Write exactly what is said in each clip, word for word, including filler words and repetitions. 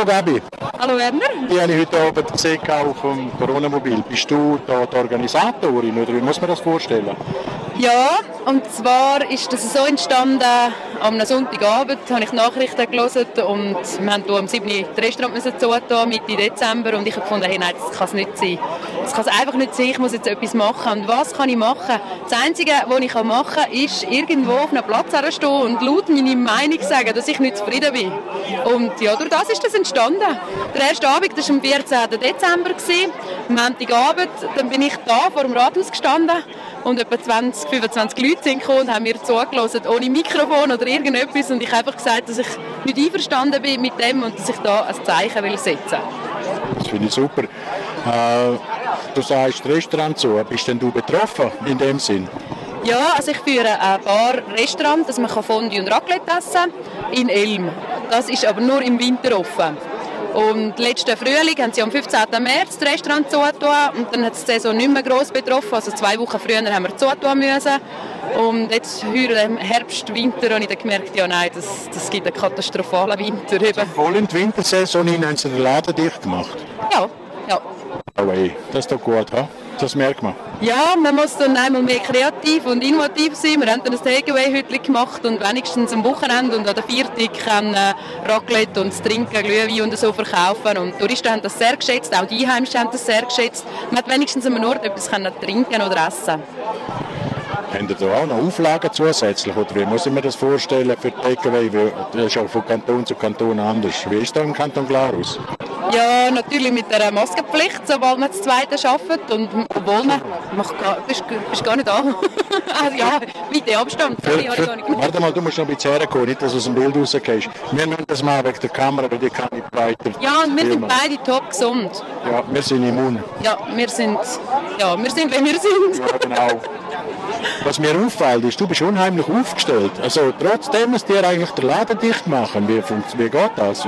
Hallo Gabi. Hallo Werner. Die habe ich heute Abend gesehen auf dem Corona-Mobil. Bist du da die Organisatorin oder wie muss man das vorstellen? Ja, und zwar ist das so entstanden, am Sonntagabend habe ich Nachrichten gelesen und wir haben hier am siebten das Restaurant müssen zutun, Mitte Dezember, und ich habe gefunden, hey, nein, das kann es nicht sein. Das kann es einfach nicht sein, ich muss jetzt etwas machen. Und was kann ich machen? Das Einzige, was ich machen kann, ist irgendwo auf einem Platz stehen und laut meine Meinung sagen, dass ich nicht zufrieden bin. Und ja, durch das ist das entstanden. Der erste Abend, das war am vierzehnten Dezember, am Montagabend, dann bin ich da vor dem Rathaus gestanden und etwa zwanzig, fünfundzwanzig Leute sind gekommen und haben mir zugelassen, ohne Mikrofon oder irgendetwas. Und ich habe einfach gesagt, dass ich nicht einverstanden bin mit dem und dass ich da ein Zeichen will setzen will. Das finde ich super. Äh, du sagst Restaurant zu. Bist denn du betroffen in dem Sinn? Ja, also ich führe ein Bar-Restaurant, dass man Fondue und Raclette essen kann, in Elm. Das ist aber nur im Winter offen. Und letzten Frühling haben sie am fünfzehnten März das Restaurant zugetan und dann hat es die Saison nicht mehr gross betroffen. Also zwei Wochen früher haben wir zugetan müssen. Und jetzt heuer im Herbst, Winter habe ich dann gemerkt, ja nein, das, das gibt einen katastrophalen Winter. Also voll in die Wintersaison hinein haben sie den Laden dicht gemacht? Ja, ja. Oh ey, das ist doch gut, ha? Das merkt man. Ja, man muss dann einmal mehr kreativ und innovativ sein. Wir haben dann ein Takeaway-Hütchen gemacht und wenigstens am Wochenende und an der Viertag können Raclette und das Trinken, Glühwein und so verkaufen. Und die Touristen haben das sehr geschätzt, auch die Einheimischen haben das sehr geschätzt. Man hat wenigstens am Ort etwas trinken oder essen. Haben Sie da auch noch Auflagen zusätzlich? Oder wie muss ich mir das vorstellen für Takeaway? Das ist auch von Kanton zu Kanton anders. Wie ist das im Kanton Glarus? Ja, natürlich mit der Maskenpflicht, sobald man das Zweite arbeitet. Und obwohl man, macht gar, bist, bist gar nicht da. Also ja, bitte Abstand. Für, für, warte mal, du musst noch ein bisschen herkommen, nicht, dass du aus dem Bild rausgehst. Wir müssen das machen wegen der Kamera, weil die kann nicht weiter. Ja, und wir sind beide top gesund. Ja, wir sind immun. Ja, wir sind, ja, wir sind, wenn wir sind. Ja, genau. Was mir auffällt, ist, du bist unheimlich aufgestellt. Also trotzdem muss dir eigentlich der Laden dicht machen. Wie, wie geht das?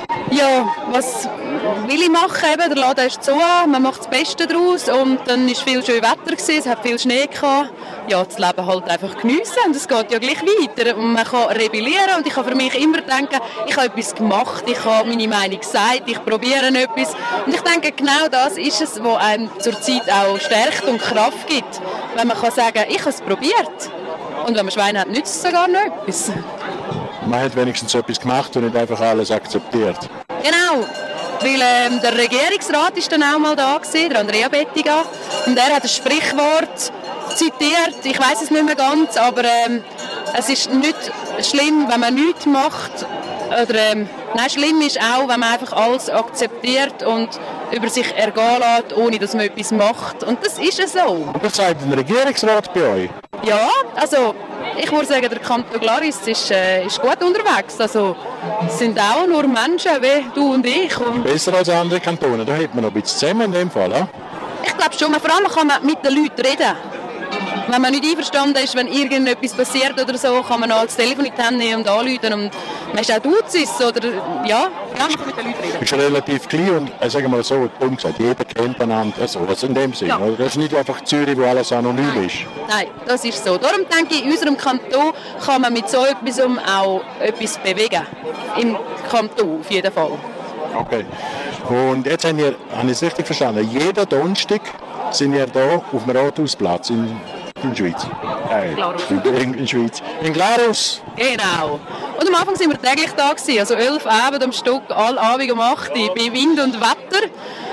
Ja, was will ich machen? Eben, der Laden ist zu, man macht das Beste daraus und dann war viel schönes Wetter, gewesen, es hat viel Schnee gehabt. Ja, das Leben halt einfach geniessen und es geht ja gleich weiter. Und man kann rebellieren und ich kann für mich immer denken, ich habe etwas gemacht, ich habe meine Meinung gesagt, ich probiere etwas. Und ich denke, genau das ist es, was einem zurzeit auch stärkt und Kraft gibt. Wenn man kann sagen, ich habe es probiert. Und wenn man Schweine hat, nützt es sogar noch etwas. Man hat wenigstens etwas gemacht und nicht einfach alles akzeptiert. Genau, weil ähm, der Regierungsrat ist dann auch mal da gewesen, der Andrea Bettiga, und er hat ein Sprichwort zitiert, ich weiß es nicht mehr ganz, aber ähm, es ist nicht schlimm, wenn man nichts macht, oder ähm, nein, schlimm ist auch, wenn man einfach alles akzeptiert und über sich ergehen lässt, ohne dass man etwas macht. Und das ist es so. Und was sagt der Regierungsrat bei euch? Ja, also ich würde sagen, der Kanton Glaris ist, äh, ist gut unterwegs. Also, es sind auch nur Menschen wie du und ich. Und besser als andere Kantone, da hat man noch ein bisschen zusammen in dem Fall, ja? Ich glaube schon, vor allem kann man mit den Leuten reden. Wenn man nicht einverstanden ist, wenn irgendetwas passiert oder so, kann man auch das Telefon in die Hände nehmen und anrufen. Und man ist auch Duzis oder ja, ja, man kann mit den Leuten reden. Ist relativ klein und, äh, sagen wir mal so, dumm gesagt, jeder kennt einander, also was in dem Sinn. Ja. Das ist nicht einfach Zürich, wo alles anonym Nein. ist. Nein, das ist so. Darum denke ich, in unserem Kanton kann man mit so etwas auch etwas bewegen. Im Kanton auf jeden Fall. Okay. Und jetzt haben wir, habe ich es richtig verstanden, jeden Donnerstag sind wir hier auf dem Rathausplatz in, in der Schweiz. Äh, in, in, in Schweiz. In Glarus. Genau. Und am Anfang waren wir täglich da gewesen, also elf Abend am Stück, alle Abend um acht Uhr, bei Wind und Wetter.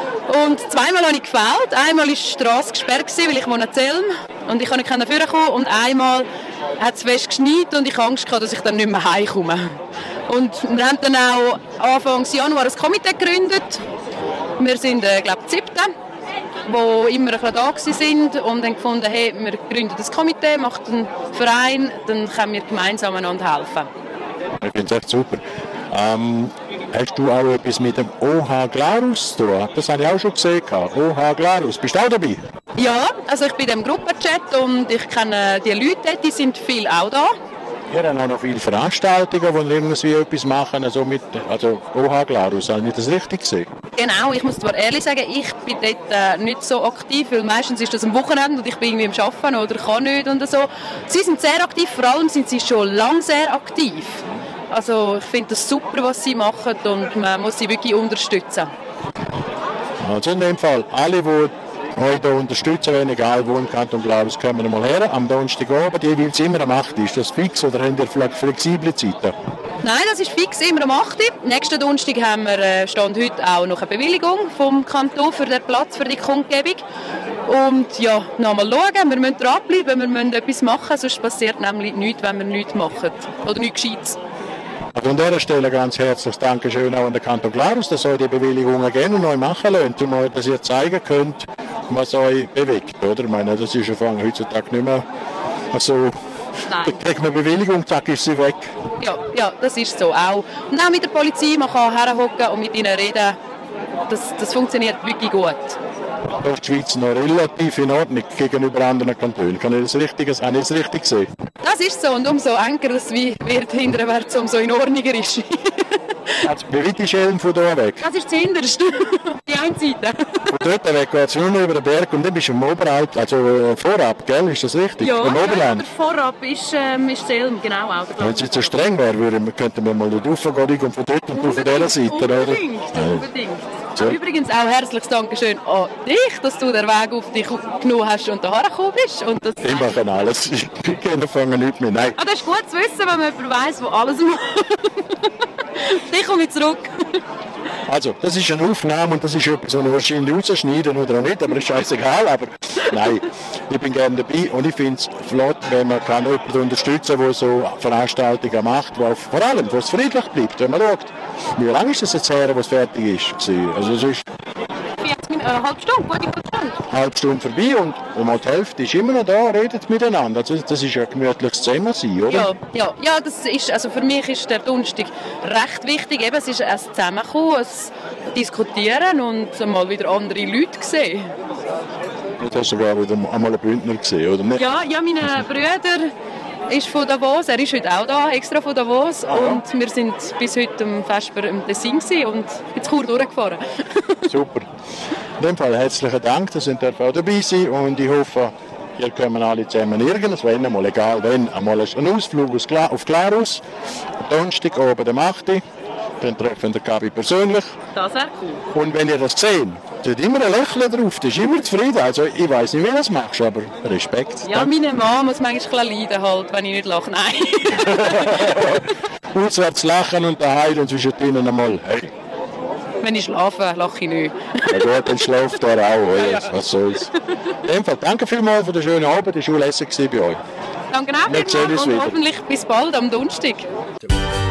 Und zweimal habe ich gefehlt. Einmal war die Strasse gesperrt, weil ich wohne in Zelm und ich konnte nicht nach vorne kommen. Und einmal hat es fest geschneit und ich hatte Angst, dass ich dann nicht mehr heimkomme. Und wir haben dann auch Anfang Januar ein Komitee gegründet. Wir sind, äh, glaube ich, die siebte, die immer ein bisschen da sind und haben gefunden, hey, wir gründen das Komitee, machen einen Verein, dann können wir gemeinsam einander helfen. Ich finde es echt super. Ähm, hast du auch etwas mit dem O H Glarus zu tun? Das habe ich auch schon gesehen. O H Glarus, bist du auch dabei? Ja, also ich bin in dem Gruppenchat und ich kenne die Leute, die sind viel auch da. Wir haben auch noch viele Veranstaltungen, die irgendwie etwas machen, also mit also O H Glarus. Habe ich das richtig gesehen? Genau, ich muss zwar ehrlich sagen, ich bin dort äh, nicht so aktiv, weil meistens ist das am Wochenende und ich bin irgendwie am Arbeiten oder kann nicht und so. Sie sind sehr aktiv, vor allem sind sie schon lange sehr aktiv. Also ich finde das super, was sie machen und man muss sie wirklich unterstützen. Also in dem Fall, alle, die euch hier unterstützen wollen, egal wo im Kanton Glarus, kommen mal her. Am Donnerstagabend, jeweils immer am acht Uhr. Ist das fix oder habt ihr flexible Zeiten? Nein, das ist fix, immer am acht Uhr. Nächsten Donnerstag haben wir, äh, stand heute auch noch eine Bewilligung vom Kanton für den Platz, für die Kundgebung. Und ja, nochmal schauen, wir müssen dranbleiben, wir müssen etwas machen, sonst passiert nämlich nichts, wenn wir nichts machen. Oder nichts Gescheites. Also an dieser Stelle ganz herzliches Dankeschön auch an den Kanton Glarus, dass euch die Bewilligungen gerne und euch machen lasst, um euch, dass ihr zeigen könnt, was euch bewegt. Oder? Ich meine, das ist ja heutzutage nicht mehr so. Da kriegt man Bewilligung, zack, ist sie weg. Ja, ja, das ist so auch. Und auch mit der Polizei, man kann herhocken und mit ihnen reden. Das, das funktioniert wirklich gut. Da ist die Schweiz noch relativ in Ordnung gegenüber anderen Kantonen. Kann ich das richtig, habe ich das richtig sehen? Das ist so und umso enger es wird hinterwärts, umso in Ordnung ist. Also, wie weit ist Elm von hier weg? Das ist das Hinterste, die eine Seite. Von dort weg geht es nur noch über den Berg und dann bist du im Oberalp, also äh, vorab, gell? Ist das richtig? Ja, im Oberland. Ja, vorab ist, ähm, ist Elm, genau. Auch wenn es jetzt so streng wäre, würden, könnten wir mal dort raufgehen und von dort und von dieser Seite, oder? Unbedingt, unbedingt. So. Übrigens auch herzliches Dankeschön an dich, dass du den Weg auf dich genommen hast und hierher gekommen bist. Und das ich mache alles, ich fange nichts mehr, nein. Ah, das ist gut zu wissen, wenn man jemanden weiss, der alles macht. Ich komme zurück. Also, das ist eine Aufnahme und das ist etwas, was wir wahrscheinlich rausschneiden oder auch nicht, aber das ist scheißegal. Aber nein, ich bin gerne dabei und ich finde es flott, wenn man kann jemanden unterstützen kann, der so Veranstaltungen macht, wo vor allem, wo es friedlich bleibt. Wenn man schaut, wie lange ist es jetzt her, wo es fertig ist? Also, es ist vierzig Minuten, eine halbe Stunde, gute Stunde. Eine halbe Stunde vorbei und, und mal die Hälfte ist immer noch da, redet miteinander. Also, das ist ja ein gemütliches Thema sein, oder? Ja, ja, ja, das ist, also für mich ist der Donnerstag recht wichtig. Eben, es ist ein Zusammenkommen, ein Diskutieren und mal wieder andere Leute sehen. Jetzt hast du sogar wieder einmal einen Bündner gesehen, oder nicht? Ja, ja, meine Brüder ist von Davos, er ist heute auch da, extra von Davos. Ah, ja. Und wir sind bis heute am Vesper im Tessin und jetzt Chur durchgefahren. Super. In dem Fall herzlichen Dank, dass ihr auch dabei seid und ich hoffe, ihr kommen alle zusammen irgendwann, mal egal wenn, einmal einen Ausflug auf Glarus, am Donnerstag oben am acht Uhr, dann treffen wir Gabi persönlich. Das wäre cool. Und wenn ihr das seht, da hat immer ein Lächeln drauf, das ist immer zufrieden. Also ich weiss nicht, wie du das machst, aber Respekt. Ja, Dank. Meine Mama muss manchmal leiden, halt, wenn ich nicht lache. Nein. Auswärts lachen und daheim und zwischen ihnen einmal, hey. Wenn ich schlafe, lache ich nicht. Ja gut, dann schläft er auch. Ja, ja. Was soll's. In dem Fall, danke vielmals für den schönen Abend, die Schule lässig bei euch. Danke auch vielmals und wieder. Hoffentlich bis bald am Donnerstag.